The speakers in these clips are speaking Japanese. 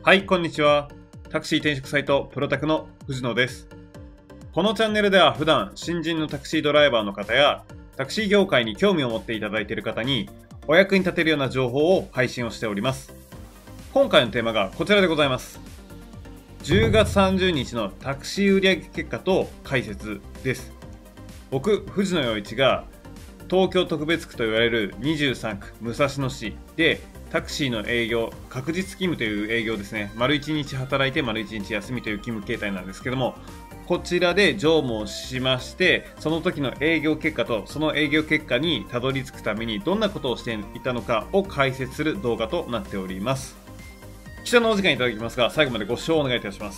はい、こんにちは。タクシー転職サイトプロタクの藤野です。このチャンネルでは普段新人のタクシードライバーの方やタクシー業界に興味を持っていただいている方にお役に立てるような情報を配信をしております。今回のテーマがこちらでございます。10月30日のタクシー売上結果と解説です。僕、藤野陽一が東京特別区と言われる23区武蔵野市でタクシーの営業、確実勤務という営業ですね。丸1日働いて丸1日休みという勤務形態なんですけども、こちらで乗務をしまして、その時の営業結果とその営業結果にたどり着くためにどんなことをしていたのかを解説する動画となっております。貴重なお時間いただきますが、最後までご視聴お願いいたします。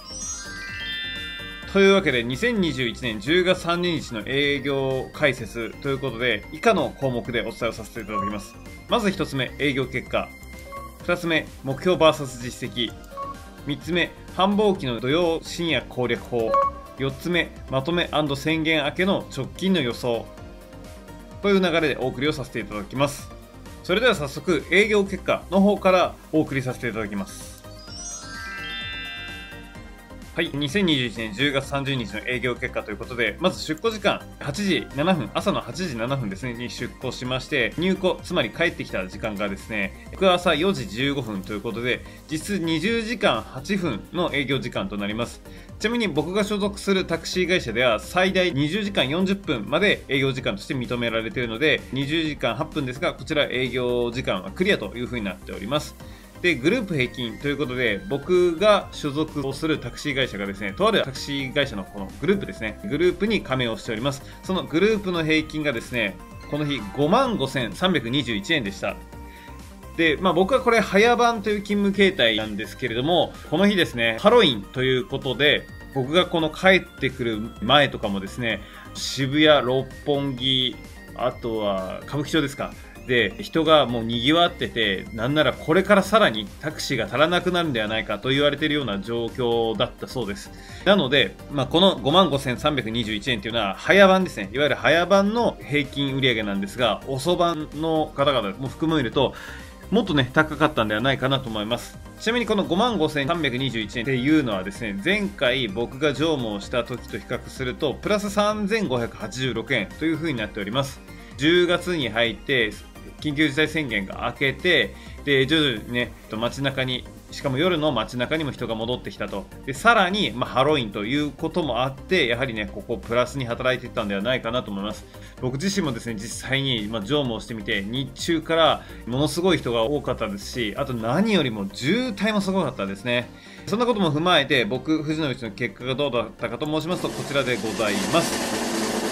というわけで、2021年10月30日の営業解説ということで、以下の項目でお伝えをさせていただきます。まず1つ目、営業結果。2つ目、目標 VS 実績。3つ目、繁忙期の土曜深夜攻略法。4つ目、まとめ&宣言明けの直近の予想。という流れでお送りをさせていただきます。それでは早速、営業結果の方からお送りさせていただきます。はい、2021年10月30日の営業結果ということで、まず出庫時間8時7分、朝の8時7分ですね、に出庫しまして、入庫、つまり帰ってきた時間がですね、翌朝4時15分ということで、実質20時間8分の営業時間となります。ちなみに僕が所属するタクシー会社では最大20時間40分まで営業時間として認められているので、20時間8分ですが、こちら営業時間はクリアという風になっております。で、グループ平均ということで、僕が所属をするタクシー会社がですね、とあるタクシー会社のこのグループですね、グループに加盟をしております。そのグループの平均がですね、この日55,321円でした。で、僕はこれ早番という勤務形態なんですけれども、この日ですね、ハロウィンということで、僕がこの帰ってくる前とかもですね、渋谷、六本木、あとは歌舞伎町ですか。で、人がもう賑わってて、なんならこれからさらにタクシーが足らなくなるんではないかと言われているような状況だったそうです。なので、この55,321円というのは早番ですね。いわゆる早番の平均売上なんですが、遅番の方々も含めると、もっとね、高かったんではないかなと思います。ちなみにこの55,321円っていうのはですね、前回僕が乗務をした時と比較すると、プラス3,586円という風になっております。10月に入って、緊急事態宣言が明けて、で、徐々にね、街中に、しかも夜の街中にも人が戻ってきたと。で、さらに、ハロウィンということもあって、やはりね、ここプラスに働いていったんではないかなと思います。僕自身もですね、実際に、乗務をしてみて、日中からものすごい人が多かったですし、あと何よりも渋滞もすごかったですね。そんなことも踏まえて、僕、藤野内の結果がどうだったかと申しますと、こちらでございます。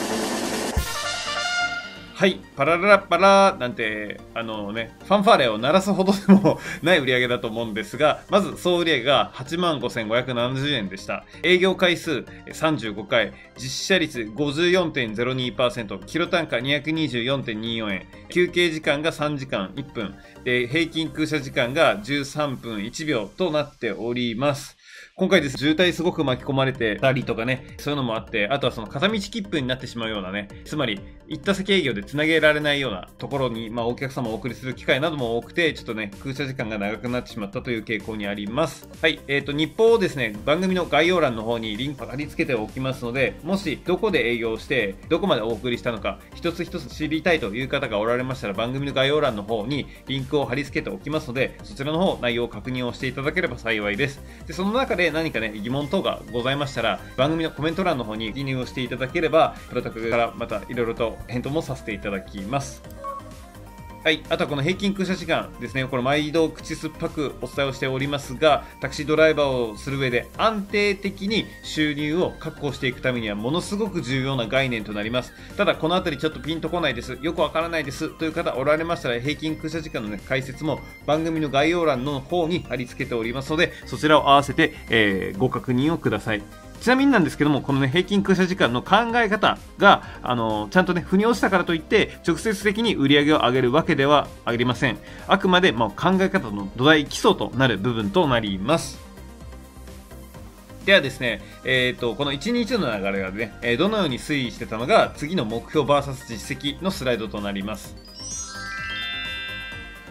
はい、パラララパラーなんて、ファンファーレを鳴らすほどでもない売り上げだと思うんですが、まず総売上が85,570円でした。営業回数35回、実車率 54.02%、キロ単価 224.24 円、休憩時間が3時間1分、で平均空車時間が13分1秒となっております。今回です。渋滞すごく巻き込まれてたりとかね、そういうのもあって、あとはその片道切符になってしまうようなね、つまり行った先営業で繋げられないようなところに、お客様をお送りする機会なども多くて、ちょっとね、空車時間が長くなってしまったという傾向にあります。はい、日報をですね、番組の概要欄の方にリンク貼り付けておきますので、もしどこで営業して、どこまでお送りしたのか、一つ一つ知りたいという方がおられましたら、番組の概要欄の方にリンクを貼り付けておきますので、そちらの方、内容を確認をしていただければ幸いです。で、その中で何かね、疑問等がございましたら、番組のコメント欄の方に記入をしていただければ、プロタクからまたいろいろと返答もさせていただきます。はい。あとはこの平均空車時間ですね。これ毎度口酸っぱくお伝えをしておりますが、タクシードライバーをする上で安定的に収入を確保していくためにはものすごく重要な概念となります。ただこのあたりちょっとピンとこないです。よくわからないですという方おられましたら、平均空車時間の、解説も番組の概要欄の方に貼り付けておりますので、そちらを合わせて、ご確認をください。ちなみになんですけども、このね、平均空車時間の考え方が、ちゃんとね、腑に落ちたからといって、直接的に売り上げを上げるわけではありません。あくまで、考え方の土台、基礎となる部分となります。ではですね、この1日の流れがね、どのように推移してたのが、次の目標 VS 実績のスライドとなります。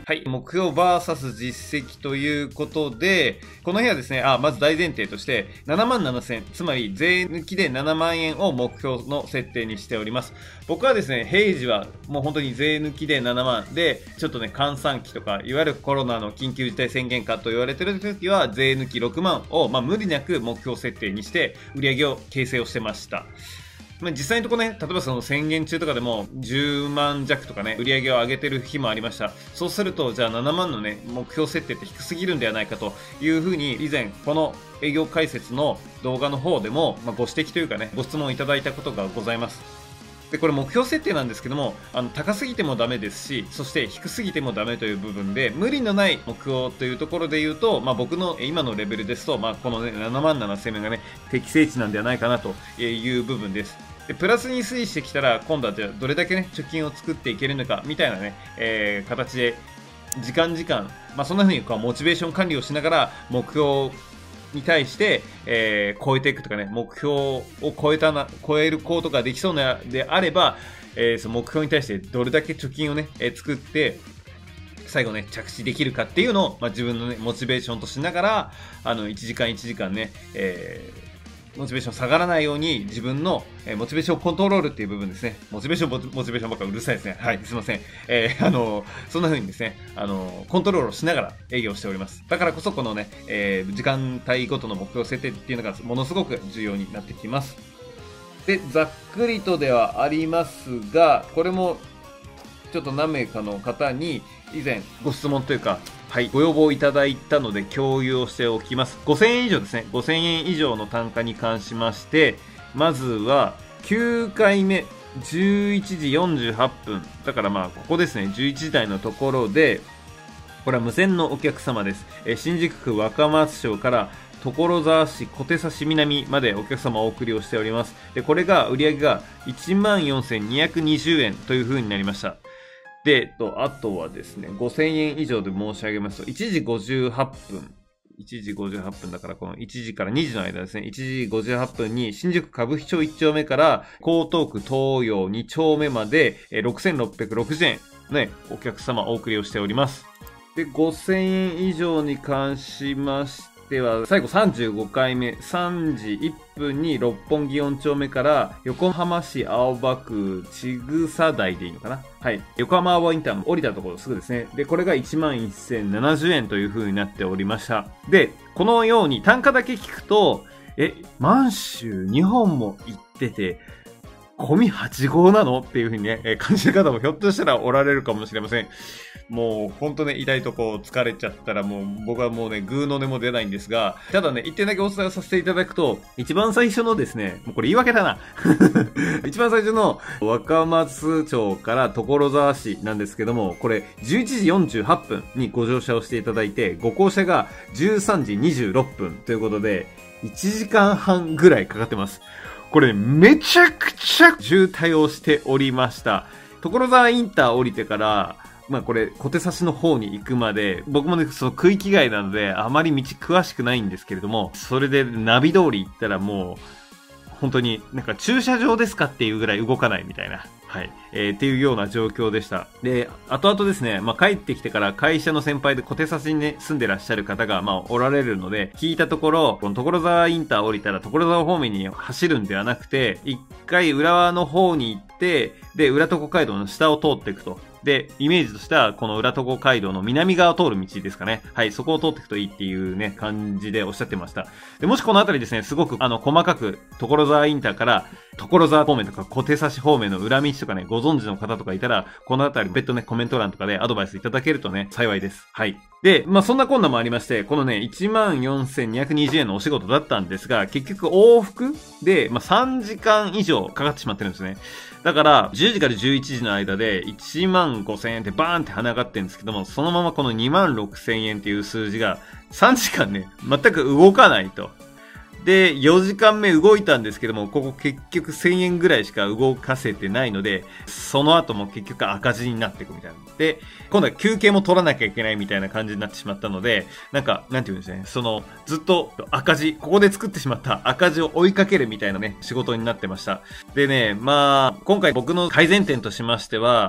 はい、目標 VS 実績ということで、この日はですね、まず大前提として、77,000、つまり税抜きで7万円を目標の設定にしております。僕はですね、平時はもう本当に税抜きで7万で、ちょっとね、閑散期とか、いわゆるコロナの緊急事態宣言下と言われている時は、税抜き6万を、無理なく目標設定にして、売り上げを形成をしてました。実際のところね、例えばその宣言中とかでも10万弱とかね、売り上げを上げてる日もありました。そうすると、じゃあ7万のね、目標設定って低すぎるんではないかというふうに、以前、この営業解説の動画の方でも、ご指摘というかね、ご質問いただいたことがございます。で、これ目標設定なんですけども、高すぎてもダメですし、そして低すぎてもダメという部分で、無理のない目標というところで言うと、僕の今のレベルですと、このね、7万7000円がね、適正値なんではないかなという部分です。でプラスに推移してきたら、今度はじゃあどれだけね、貯金を作っていけるのか、みたいなね、形で、時間、そんな風にモチベーション管理をしながら、目標に対して、超えていくとかね、目標を超えることができそうなであれば、その目標に対してどれだけ貯金をね、作って、最後ね、着地できるかっていうのを、自分のね、モチベーションとしながら、1時間ね、モチベーション下がらないように自分のモチベーションコントロールっていう部分ですね。モチベーションばっかうるさいですね。はい、すいません。そんな風にですね、コントロールをしながら営業しております。だからこそこのね、時間帯ごとの目標設定っていうのがものすごく重要になってきます。で、ざっくりとではありますが、これもちょっと何名かの方に以前ご質問というか、はい、ご要望いただいたので共有をしておきます。5000円以上ですね。5000円以上の単価に関しまして、まずは9回目、11時48分。だからここですね、11時台のところで、これは無線のお客様です。新宿区若松町から所沢市小手指南までお客様お送りをしております。で、これが売上が 14,220 円という風になりました。で、あとはですね、5000円以上で申し上げますと、1時58分。1時58分だからこの1時から2時の間ですね、1時58分に新宿歌舞伎町1丁目から江東区東洋2丁目まで6660円ね、お客様お送りをしております。で、5000円以上に関しましては、最後35回目、3時1分に六本木4丁目から横浜市青葉区千草台でいいのかな、はい。横浜青葉インター降りたところすぐですね。で、これが 11,070 円という風になっておりました。で、このように単価だけ聞くと、満州2本も行ってて、込み8号なのっていう風にね、感じる方もひょっとしたらおられるかもしれません。もうほんとね、痛いとこ疲れちゃったらもう僕はもうね、グーの音も出ないんですが、ただね、一点だけお伝えさせていただくと、一番最初のですね、もうこれ言い訳だな。一番最初の若松町から所沢市なんですけども、これ11時48分にご乗車をしていただいて、ご降車が13時26分ということで、1時間半ぐらいかかってます。これめちゃくちゃ渋滞をしておりました。所沢インター降りてから、これ、小手指の方に行くまで、僕もね、その区域外なので、あまり道詳しくないんですけれども、それでナビ通り行ったらもう、本当に駐車場ですかっていうぐらい動かないみたいな。はい。っていうような状況でした。で、後々ですね、帰ってきてから会社の先輩で小手指にね、住んでらっしゃる方が、おられるので、聞いたところ、この所沢インター降りたら所沢方面に走るんではなくて、一回浦和の方に行って、で、浦戸街道の下を通っていくと。で、イメージとしては、この浦戸街道の南側を通る道ですかね。はい、そこを通っていくといいっていうね、感じでおっしゃってました。で、もしこの辺りですね、すごく細かく、所沢インターから、所沢方面とか小手指方面の裏道とかね、ご存知の方とかいたら、この辺り別途ね、コメント欄とかでアドバイスいただけるとね、幸いです。はい。で、そんなこんなもありまして、このね、14,220 円のお仕事だったんですが、結局往復で、3時間以上かかってしまってるんですね。だから、10時から11時の間で15,000円ってバーンって跳ね上がってるんですけども、そのままこの26,000円っていう数字が3時間ね、全く動かないと。で、4時間目動いたんですけども、ここ結局1000円ぐらいしか動かせてないので、その後も結局赤字になっていくみたいな。で、今度は休憩も取らなきゃいけないみたいな感じになってしまったので、なんていうんですね、ずっと赤字、ここで作ってしまった赤字を追いかけるみたいなね、仕事になってました。でね、今回僕の改善点としましては、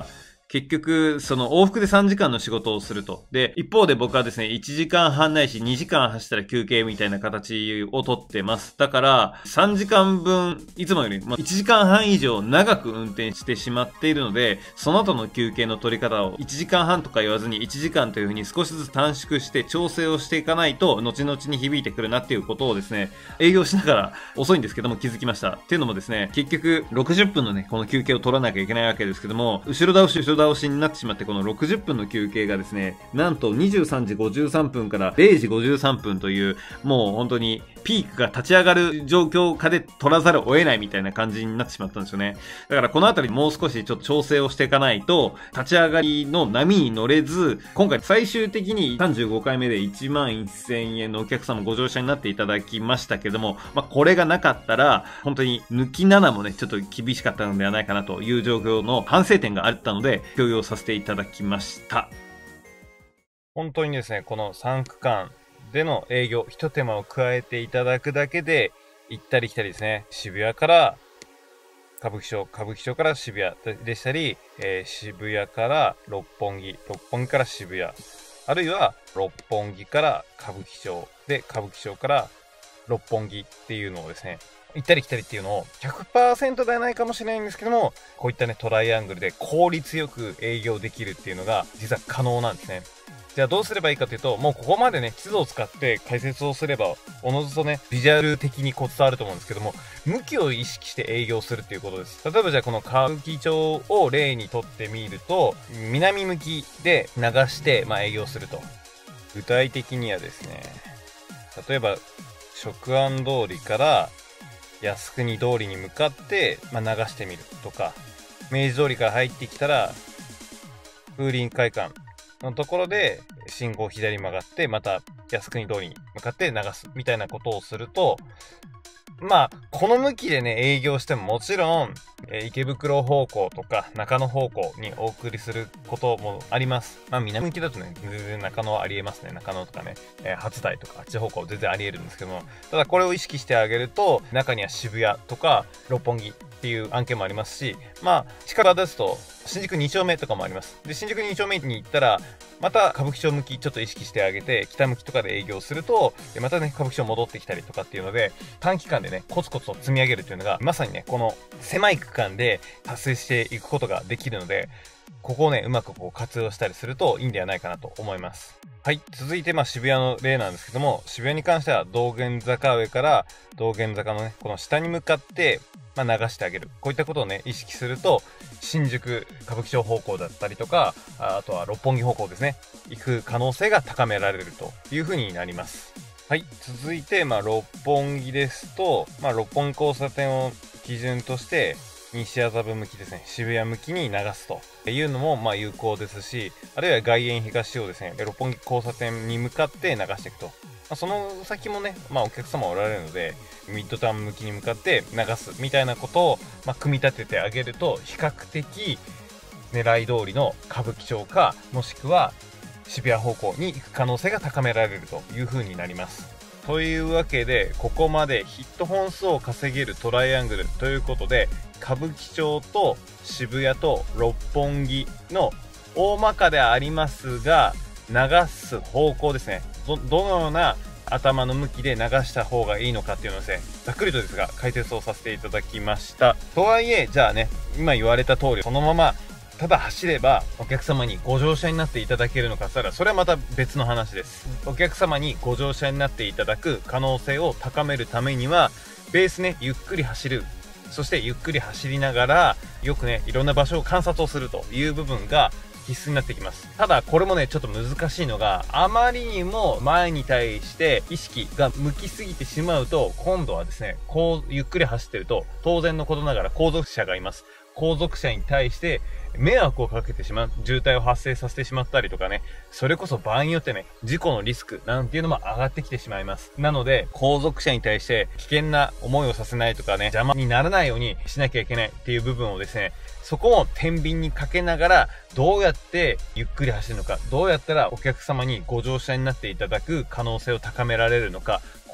結局、その往復で3時間の仕事をすると。で、一方で僕はですね、1時間半ないし2時間走ったら休憩みたいな形をとってます。だから、3時間分、いつもより1時間半以上長く運転してしまっているので、その後の休憩の取り方を1時間半とか言わずに1時間という風に少しずつ短縮して調整をしていかないと、後々に響いてくるなっていうことをですね、営業しながら遅いんですけども気づきました。っていうのもですね、結局60分のね、この休憩を取らなきゃいけないわけですけども、後ろ倒しになってしまって、この60分の休憩がですね、なんと23時53分から0時53分という、もう本当にピークが立ち上がる状況下で取らざるを得ないみたいな感じになってしまったんですよね。だからこのあたりもう少しちょっと調整をしていかないと、立ち上がりの波に乗れず、今回最終的に35回目で1万1000円のお客様ご乗車になっていただきましたけども、これがなかったら、本当に抜き7もね、ちょっと厳しかったのではないかなという状況の反省点があったので、共有させていただきました。本当にですね、この3区間での営業、一手間を加えていただくだけで、行ったり来たりですね、渋谷から歌舞伎町、歌舞伎町から渋谷でしたり、渋谷から六本木、六本木から渋谷、あるいは六本木から歌舞伎町で、歌舞伎町から六本木っていうのをですね、行ったり来たりっていうのを 100% ではないかもしれないんですけども、こういったね、トライアングルで効率よく営業できるっていうのが実は可能なんですね。じゃあどうすればいいかというと、もうここまでね、地図を使って解説をすれば、おのずとね、ビジュアル的に伝わると思うんですけども、向きを意識して営業するっていうことです。例えばじゃあこの歌舞伎町を例にとってみると、南向きで流して、営業すると。具体的にはですね、例えば、食安通りから靖国通りに向かって、流してみるとか、明治通りから入ってきたら、風林会館のところで信号を左に曲がって、また靖国通りに向かって流すみたいなことをすると、この向きでね、営業してももちろん、池袋方向とか中野方向にお送りすることもあります。南向きだとね、全然中野はありえますね。中野とかね、初台とかあっち方向全然ありえるんですけども、ただこれを意識してあげると、中には渋谷とか六本木っていう案件もありますし、力ですと、新宿2丁目とかもあります。で、新宿2丁目に行ったら、また歌舞伎町向きちょっと意識してあげて、北向きとかで営業すると、またね、歌舞伎町戻ってきたりとかっていうので、短期間でね、コツコツと積み上げるというのが、まさにね、この狭い区間で達成していくことができるので、ここをね、うまく活用したりするといいんではないかなと思います。はい。続いて、渋谷の例なんですけども、渋谷に関しては道玄坂上から道玄坂のね、この下に向かって、流してあげる。こういったことをね、意識すると、新宿、歌舞伎町方向だったりとか、あとは六本木方向ですね、行く可能性が高められるというふうになります。はい。続いて、六本木ですと、六本木交差点を基準として、西麻布向きですね、渋谷向きに流すというのも有効ですし、あるいは外苑東をですね、六本木交差点に向かって流していくと。その先もね、お客様おられるので、ミッドタウン向きに向かって流すみたいなことを、組み立ててあげると、比較的狙い通りの歌舞伎町か、もしくは渋谷方向に行く可能性が高められるという風になります。というわけで、ここまでヒット本数を稼げるトライアングルということで、歌舞伎町と渋谷と六本木の大まかではありますが、流す方向ですね。どのような頭の向きで流した方がいいのかっていうのをですね、ざっくりとですが解説をさせていただきました。とはいえ、じゃあね、今言われた通り、そのままただ走ればお客様にご乗車になっていただけるのかしたら、それはまた別の話です。お客様にご乗車になっていただく可能性を高めるためには、ベースね、ゆっくり走る。そしてゆっくり走りながら、よくね、いろんな場所を観察をするという部分が必須になってきます。ただこれもね、ちょっと難しいのが、あまりにも前に対して意識が向きすぎてしまうと、今度はですね、ゆっくり走ってると、当然のことながら後続車がいます。後続車に対して迷惑をかけてしまう、渋滞を発生させてしまったりとかね、それこそ場合によってね、事故のリスクなんていうのも上がってきてしまいます。なので、後続車に対して危険な思いをさせないとかね、邪魔にならないようにしなきゃいけないっていう部分をですね、そこを天秤にかけながら、どうやってゆっくり走るのか、どうやったらお客様にご乗車になっていただく可能性を高められるのか、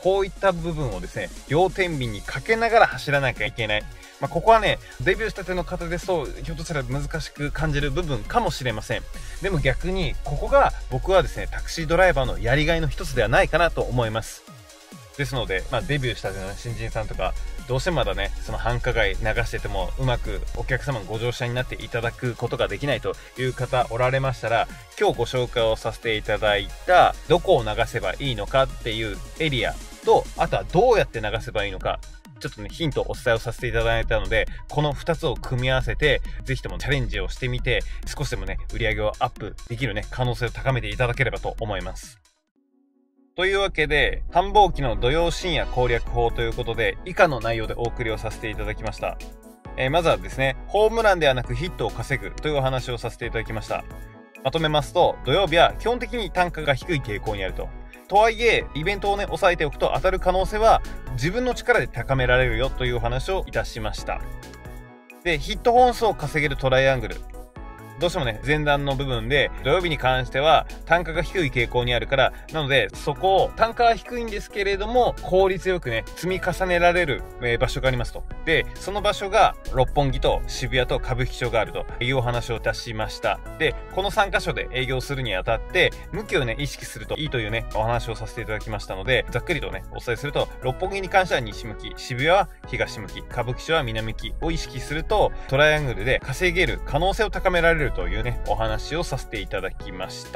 こういった部分をですね、両天秤にかけながら走らなきゃいけない。ここはね、デビューしたての方ですと、ひょっとしたら難しく感じる部分かもしれません。でも逆に、ここが僕はですね、タクシードライバーのやりがいの一つではないかなと思います。ですので、デビューしたての新人さんとか、どうしてもまだね、その繁華街流してても、うまくお客様のご乗車になっていただくことができないという方おられましたら、今日ご紹介をさせていただいた、どこを流せばいいのかっていうエリアと、あとはどうやって流せばいいのか、ちょっとね、ヒントをお伝えをさせていただいたので、この2つを組み合わせて、ぜひともチャレンジをしてみて、少しでもね、売り上げをアップできるね、可能性を高めていただければと思います。というわけで、繁忙期の土曜深夜攻略法ということで、以下の内容でお送りをさせていただきました。まずはですね、ホームランではなくヒットを稼ぐというお話をさせていただきました。まとめますと、土曜日は基本的に単価が低い傾向にあると。とはいえ、イベントをね、押さえておくと当たる可能性は自分の力で高められるよというお話をいたしました。で、ヒット本数を稼げるトライアングル。どうしてもね、前段の部分で、土曜日に関しては単価が低い傾向にあるから、なので、そこを単価は低いんですけれども、効率よくね、積み重ねられる、場所がありますと。で、その場所が、六本木と渋谷と歌舞伎町があるというお話をいたしました。で、この3カ所で営業するにあたって、向きをね、意識するといいというね、お話をさせていただきましたので、ざっくりとね、お伝えすると、六本木に関しては西向き、渋谷は東向き、歌舞伎町は南向きを意識すると、トライアングルで稼げる可能性を高められるというね、お話をさせていただきました。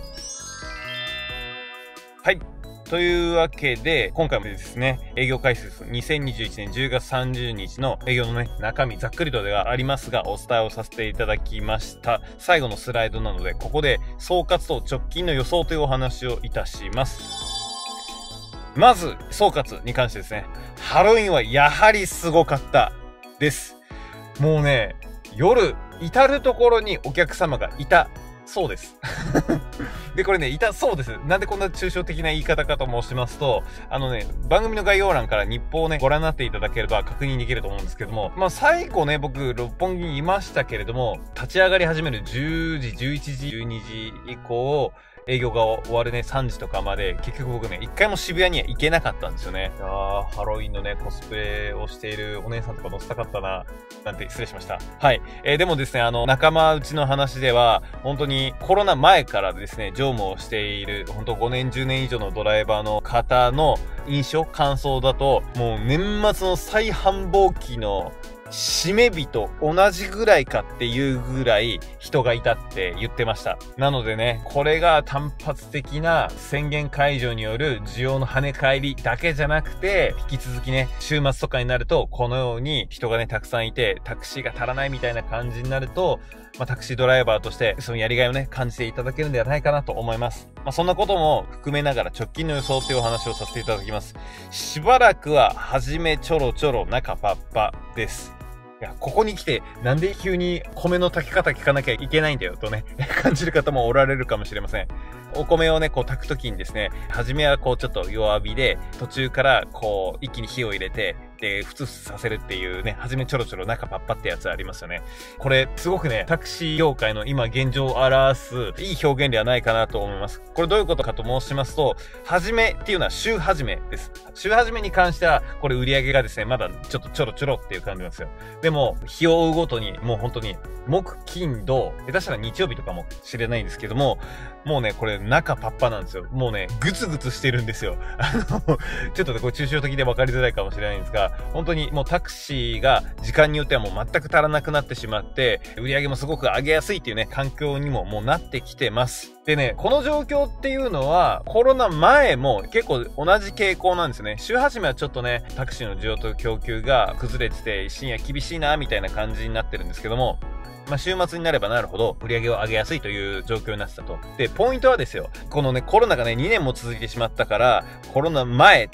はい。というわけで、今回もですね、営業開始2021年10月30日の営業のね、中身、ざっくりとではありますが、お伝えをさせていただきました。最後のスライドなので、ここで総括と直近の予想というお話をいたします。まず、総括に関してですね、ハロウィンはやはりすごかったです。もうね、夜、至るところにお客様がいたそうです。で、これね、いたそうです。なんでこんな抽象的な言い方かと申しますと、番組の概要欄から日報をね、ご覧になっていただければ確認できると思うんですけども、最後ね、僕、六本木にいましたけれども、立ち上がり始める10時、11時、12時以降、営業が終わるね、3時とかまで、結局僕ね、一回も渋谷には行けなかったんですよね。ハロウィンのね、コスプレをしているお姉さんとか乗せたかったな、なんて失礼しました。はい。でもですね、仲間内の話では、本当にコロナ前からですね、乗務をしている、本当5年、10年以上のドライバーの方の印象、感想だと、もう年末の最繁忙期の締め日と同じぐらいかっていうぐらい人がいたって言ってました。なのでね、これが単発的な宣言解除による需要の跳ね返りだけじゃなくて、引き続きね、週末とかになると、このように人がね、たくさんいて、タクシーが足らないみたいな感じになると、タクシードライバーとして、そのやりがいをね、感じていただけるんではないかなと思います。そんなことも含めながら直近の予想というお話をさせていただきます。しばらくは、初めちょろちょろ、中パッパです。いや、ここに来て、なんで急に米の炊き方聞かなきゃいけないんだよとね、感じる方もおられるかもしれません。お米をね、炊くときにですね、初めはちょっと弱火で、途中から一気に火を入れて、で、ふつふつさせるっていうね、初めちょろちょろ中パッパってやつありますよね。これ、すごくね、タクシー業界の今現状を表す、いい表現ではないかなと思います。これどういうことかと申しますと、初めっていうのは週始めです。週始めに関しては、これ売り上げがですね、まだちょっとちょろちょろっていう感じなんですよ。でも、日を追うごとに、もう本当に、木、金、土、下手したら日曜日とかもしれないんですけども、もうね、これ中パッパなんですよ。もうね、グツグツしてるんですよ。ちょっとね、これ抽象的で分かりづらいかもしれないんですが、本当にもうタクシーが時間によってはもう全く足らなくなってしまって、売り上げもすごく上げやすいっていうね、環境にももうなってきてます。でね、この状況っていうのは、コロナ前も結構同じ傾向なんですよね。週始めはちょっとね、タクシーの需要と供給が崩れてて、深夜厳しいな、みたいな感じになってるんですけども、週末になればなるほど売り上げを上げやすいという状況になってたと。で、ポイントはですよ。このね、コロナがね、2年も続いてしまったから、コロナ前って、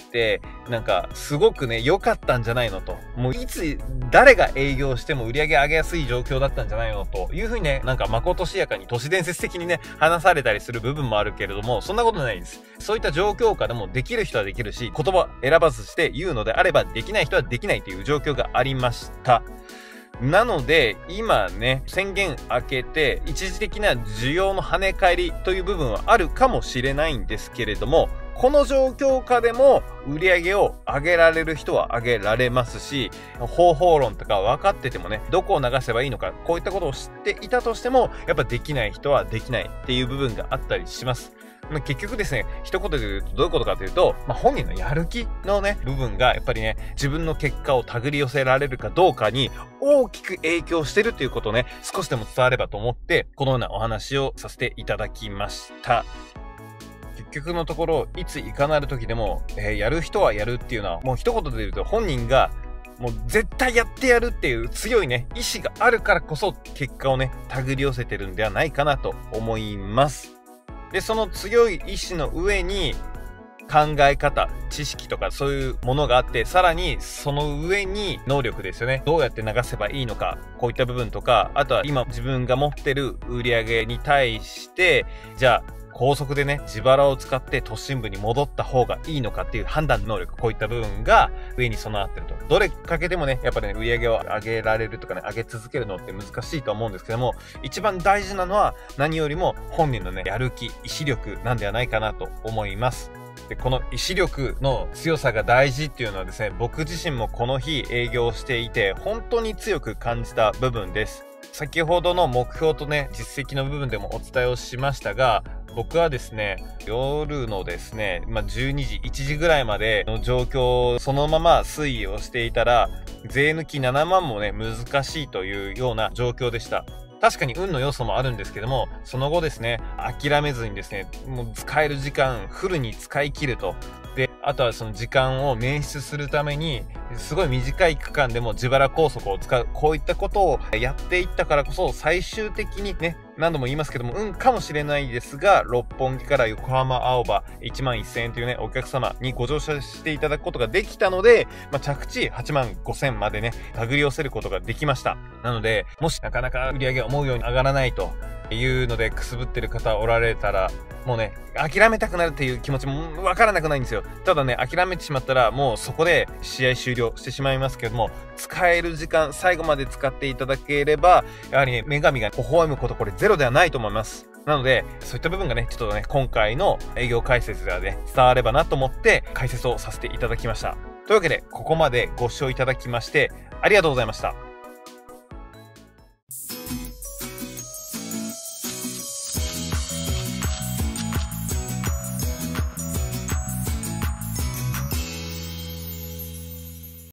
すごくね、良かったんじゃないのと。もういつ、誰が営業しても売り上げ上げやすい状況だったんじゃないのというふうにね、まことしやかに都市伝説的にね、話されたりする部分もあるけれども、そんなことないです。そういった状況下でもできる人はできるし、言葉選ばずして言うのであれば、できない人はできないという状況がありました。なので、今ね、宣言明けて、一時的な需要の跳ね返りという部分はあるかもしれないんですけれども、 この状況下でも売り上げを上げられる人は上げられますし、方法論とか分かっててもね、どこを流せばいいのか、こういったことを知っていたとしても、やっぱできない人はできないっていう部分があったりします。結局ですね、一言で言うとどういうことかというと、本人のやる気のね、部分がやっぱりね、自分の結果を手繰り寄せられるかどうかに大きく影響してるということをね、少しでも伝わればと思って、このようなお話をさせていただきました。結局のところ、いついかなる時でも、やる人はやるっていうのは、もう一言で言うと本人がもう絶対やってやるっていう強いね、意志があるからこそ結果をね、手繰り寄せてるんではないかなと思います。で、その強い意志の上に考え方、知識とかそういうものがあって、さらにその上に能力ですよね。どうやって流せばいいのか、こういった部分とか、あとは今自分が持ってる売り上げに対して、じゃあ高速でね、自腹を使って都心部に戻った方がいいのかっていう判断能力、こういった部分が上に備わってると。どれかけでもね、やっぱりね、売り上げを上げられるとかね、上げ続けるのって難しいと思うんですけども、一番大事なのは何よりも本人のね、やる気、意志力なんではないかなと思います。で、この意志力の強さが大事っていうのはですね、僕自身もこの日営業していて、本当に強く感じた部分です。先ほどの目標とね、実績の部分でもお伝えをしましたが、僕はですね、夜のですね、12時、1時ぐらいまでの状況をそのまま推移をしていたら、税抜き7万もね、難しいというような状況でした。確かに運の要素もあるんですけども、その後ですね、諦めずにですね、もう使える時間フルに使い切ると。で、あとはその時間を捻出するために、すごい短い区間でも自腹高速を使う。こういったことをやっていったからこそ、最終的にね、何度も言いますけども、かもしれないですが、六本木から横浜青葉11,000円というね、お客様にご乗車していただくことができたので、着地85,000までね、手繰り寄せることができました。なので、もしなかなか売り上げが思うように上がらないというのでくすぶってる方おられたら、もうね、諦めたくなるっていう気持ちもわからなくないんですよ。ただね、諦めてしまったらもうそこで試合終了してしまいますけども、使える時間最後まで使っていただければ、やはりね、女神が微笑むこと、これゼロではないと思います。なので、そういった部分がね、ちょっとね、今回の営業解説ではね、伝わればなと思って解説をさせていただきました。というわけで、ここまでご視聴いただきましてありがとうございました。